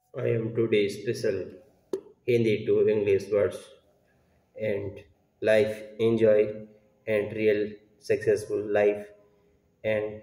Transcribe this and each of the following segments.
I am today special Hindi to English words and life enjoy and real successful life and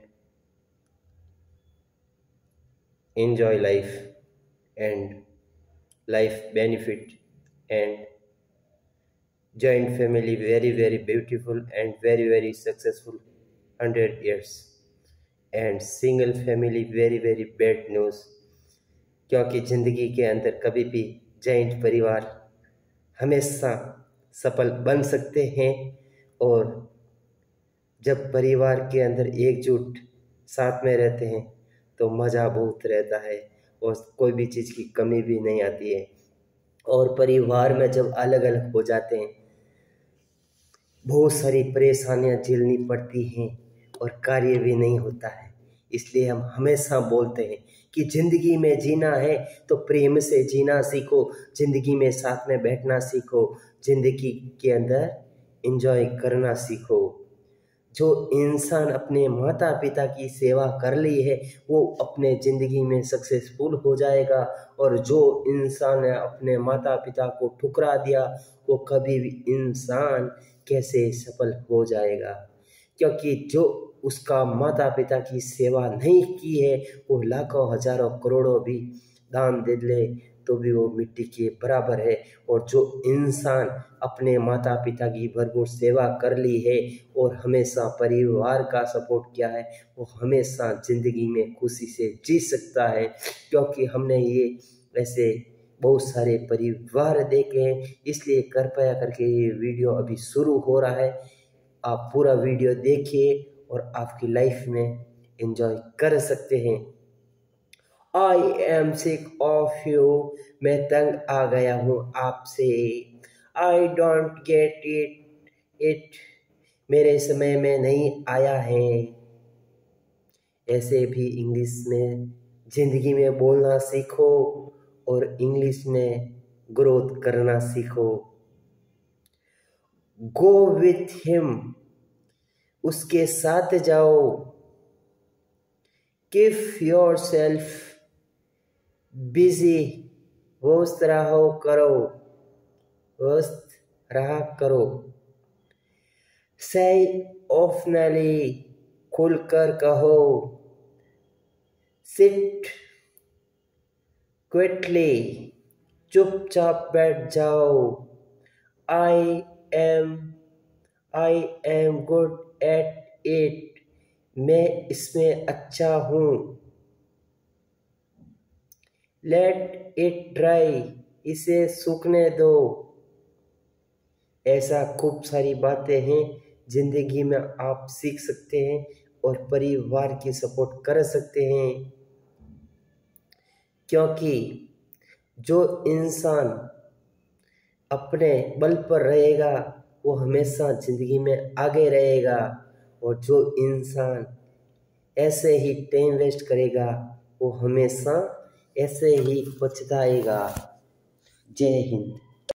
enjoy life and life benefit and joint family very beautiful and very successful 100 years and single family very bad news क्योंकि जिंदगी के अंदर कभी भी joint परिवार हमेशा सफल बन सकते हैं और जब परिवार के अंदर एकजुट साथ में रहते हैं तो मज़ा बहुत रहता है और कोई भी चीज़ की कमी भी नहीं आती है। और परिवार में जब अलग अलग हो जाते हैं बहुत सारी परेशानियां झेलनी पड़ती हैं और कार्य भी नहीं होता है। इसलिए हम हमेशा बोलते हैं कि ज़िंदगी में जीना है तो प्रेम से जीना सीखो, ज़िंदगी में साथ में बैठना सीखो, ज़िंदगी के अंदर एंजॉय करना सीखो। जो इंसान अपने माता पिता की सेवा कर ली है वो अपने ज़िंदगी में सक्सेसफुल हो जाएगा और जो इंसान ने अपने माता पिता को ठुकरा दिया वो कभी भी इंसान कैसे सफल हो जाएगा। क्योंकि जो उसका माता पिता की सेवा नहीं की है वो लाखों हजारों करोड़ों भी दान दे ले तो भी वो मिट्टी के बराबर है। और जो इंसान अपने माता पिता की भरपूर सेवा कर ली है और हमेशा परिवार का सपोर्ट किया है वो हमेशा ज़िंदगी में खुशी से जी सकता है। क्योंकि हमने ये ऐसे बहुत सारे परिवार देखे हैं। इसलिए कृपया करके ये वीडियो अभी शुरू हो रहा है, आप पूरा वीडियो देखिए और आपकी लाइफ में एंजॉय कर सकते हैं। I am sick of you, मैं तंग आ गया हूँ आपसे। आई डोंट गेट इट मेरे समय में नहीं आया है। ऐसे भी इंग्लिश में ज़िंदगी में बोलना सीखो और इंग्लिश में ग्रोथ करना सीखो। गो विथ हिम, उसके साथ जाओ। कीप योर सेल्फ बिजी, व्यस्त रहा करो। से ओपनली, खुलकर कहो। सिट क्विटली, चुपचाप बैठ जाओ। I am good at it, मैं इसमें अच्छा हूँ। लेट इट ड्राई, इसे सूखने दो। ऐसा खूब सारी बातें हैं जिंदगी में आप सीख सकते हैं और परिवार की सपोर्ट कर सकते हैं। क्योंकि जो इंसान अपने बल पर रहेगा वो हमेशा ज़िंदगी में आगे रहेगा और जो इंसान ऐसे ही टाइम वेस्ट करेगा वो हमेशा ऐसे ही पछताएगा। जय हिंद।